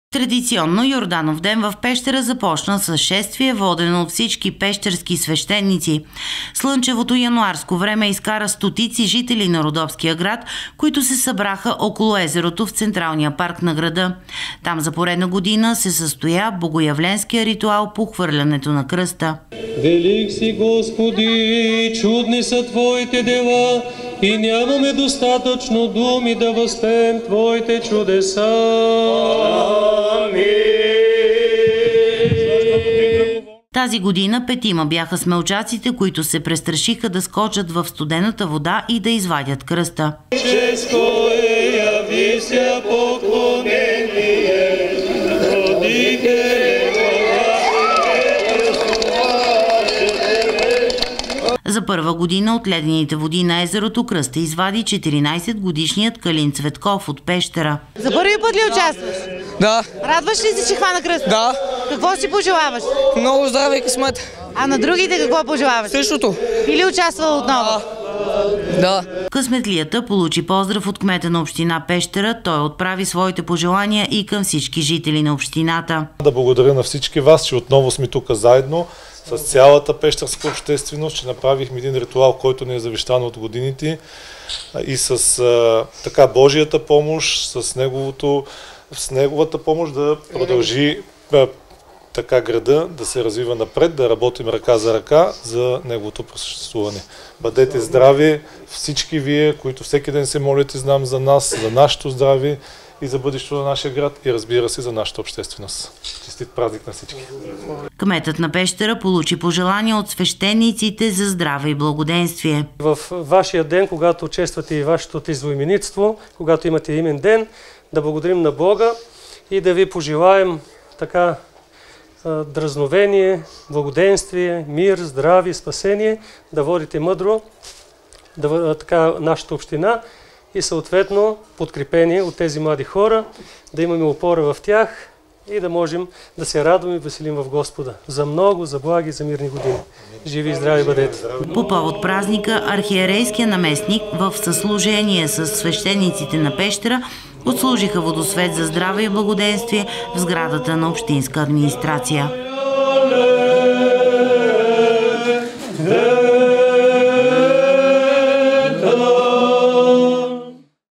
Традиционно Йорданов ден в Пещера започна с шествие, водено от всички пещерски свещеници. Слънчевото януарско време изкара стотици жители на Родопския град, които се събраха около езерото в централния парк на града. Там за поредна година се състоя богоявленския ритуал по хвърлянето на кръста. Велик си, Господи, чудни са Твоите дела и нямаме достатъчно думи да възпеем Твоите чудеса. Тази година 5 бяха смелчаците, които се престрашиха да скочат в студената вода и да извадят кръста. За първа година от ледените води на езерото кръста извади 14-годишният Калин Цветков от Пещера. За първи път ли участваш? Да. Радваш ли се, че хвана кръста? Да. Какво си пожелаваш? Много здраве и късмет. А на другите какво пожелаваш? Същото. Би ли участвал отново? Да. Късметлията получи поздрав от кмета на община Пещера. Той отправи своите пожелания и към всички жители на общината. Да благодаря на всички вас, че отново сме тук заедно с цялата пещерска общественост, че направихме един ритуал, който не е завещан от годините и с така Божията помощ, с неговата помощ да продължи така града да се развива напред, да работим ръка за ръка за неговото просъществуване. Бъдете здрави всички вие, които всеки ден се молите, знам за нас, за нашето здраве и за бъдещето на нашия град и разбира се за нашата общественост. Честит празник на всички! Кметът на Пещера получи пожелания от свещениците за здраве и благоденствие. В вашия ден, когато чествате и вашето именинство, когато имате имен ден, да благодарим на Бога и да ви пожелаем така дразновение, благоденствие, мир, здраве, спасение, да водите мъдро така нашата община и съответно подкрепение от тези млади хора, да имаме опора в тях и да можем да се радваме и веселим в Господа. За много, за благи, за мирни години. Живи и здрави бъдете! По повод празника архиерейския наместник в съслужение с свещениците на Пещера отслужиха водосвет за здраве и благоденствие в сградата на общинска администрация.